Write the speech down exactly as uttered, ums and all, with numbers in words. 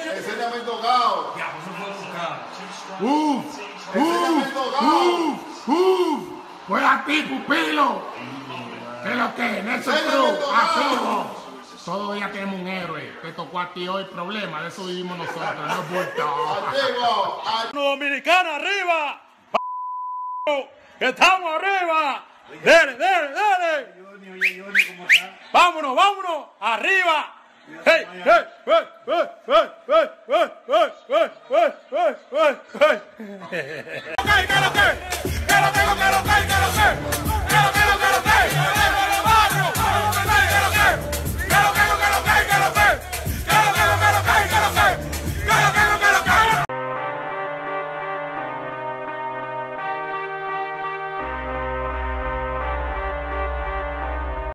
Enséñame el tocado. Ya, pues eso fue tocado. Uf, Enséñame el uf, tocado. uf, uf. Pues a ti, pupilo. ¿Qué es lo que es? Nelson Enséñame el Cruz, tocado. activo. Todavía tenemos un héroe. Te tocó a ti hoy problema. De eso vivimos nosotros. No importa. Activo. Dominicana arriba. Que estamos arriba. Dale, dale, dale. Vámonos, vámonos. Arriba. Hey, hey, hey, hey, hey, hey, hey, hey, hey, hey, hey, hey, hey. ¿Qué lo que? ¿Qué lo que? ¿Qué lo que?